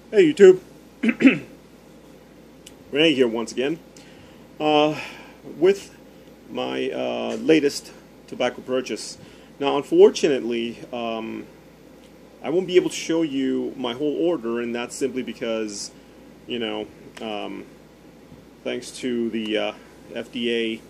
Hey YouTube, Renee here once again with my latest tobacco purchase. Now unfortunately I won't be able to show you my whole order, and that's simply because, you know, thanks to the FDA,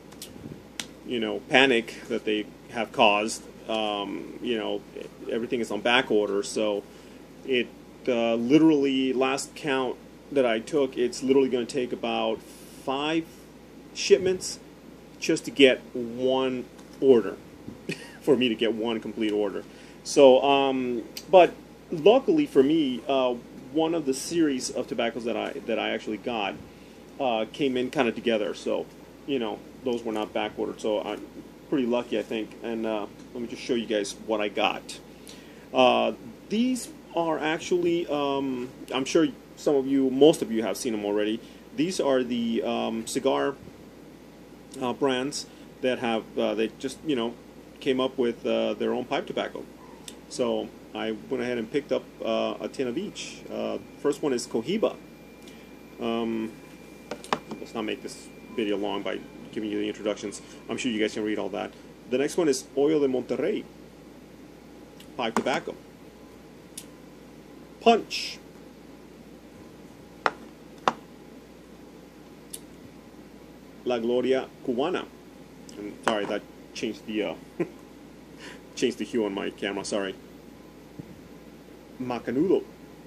panic that they have caused, everything is on back order, so it literally, last count that I took, it's literally going to take about 5 shipments just to get one order, for me to get one complete order. So, but luckily for me, one of the series of tobaccos that I actually got came in kind of together. So, those were not back ordered. So I'm pretty lucky, I think. And let me just show you guys what I got. These are actually, I'm sure most of you have seen them already. These are the cigar brands that have, they just, came up with their own pipe tobacco. So I went ahead and picked up a tin of each. First one is Cohiba. Let's not make this video long by giving you the introductions. I'm sure you guys can read all that. The next one is Oil de Monterrey pipe tobacco. Punch. La Gloria Cubana. And sorry, that changed the changed the hue on my camera. Sorry. Macanudo.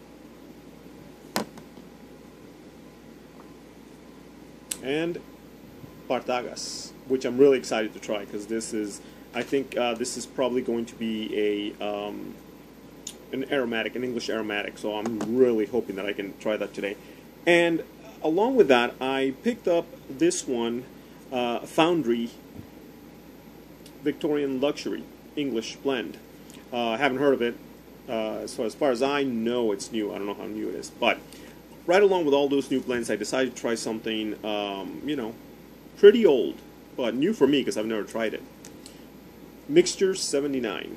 And Partagas, which I'm really excited to try, because this is, I think this is probably going to be a an aromatic, an English aromatic, so I'm really hoping that I can try that today. And along with that, I picked up this one, Foundry Victorian Luxury English Blend. I haven't heard of it, so as far as I know, it's new. I don't know how new it is, but right along with all those new blends, I decided to try something, pretty old, but new for me because I've never tried it. Mixture 79.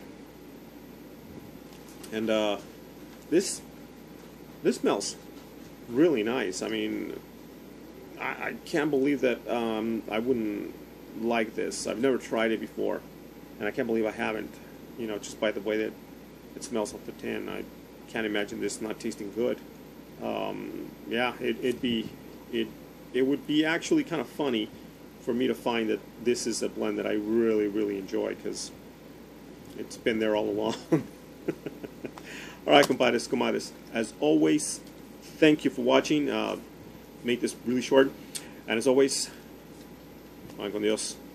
And this smells really nice. I mean, I can't believe that I wouldn't like this. I've never tried it before, and I can't believe I haven't. Just by the way that it smells off the tin, I can't imagine this not tasting good. Yeah, it would be actually kind of funny for me to find that this is a blend that I really enjoy, because it's been there all along. Alright, compadres, comadres, as always, thank you for watching. Made this really short, and as always, van con Dios.